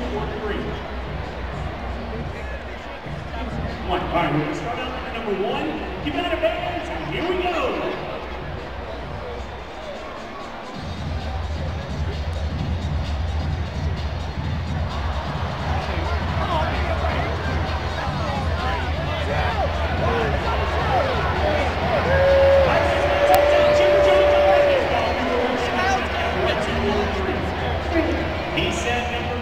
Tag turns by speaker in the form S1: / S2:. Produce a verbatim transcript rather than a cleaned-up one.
S1: or three? One. All right, we're going to start out with number one. Give it a band, and here we go. He said number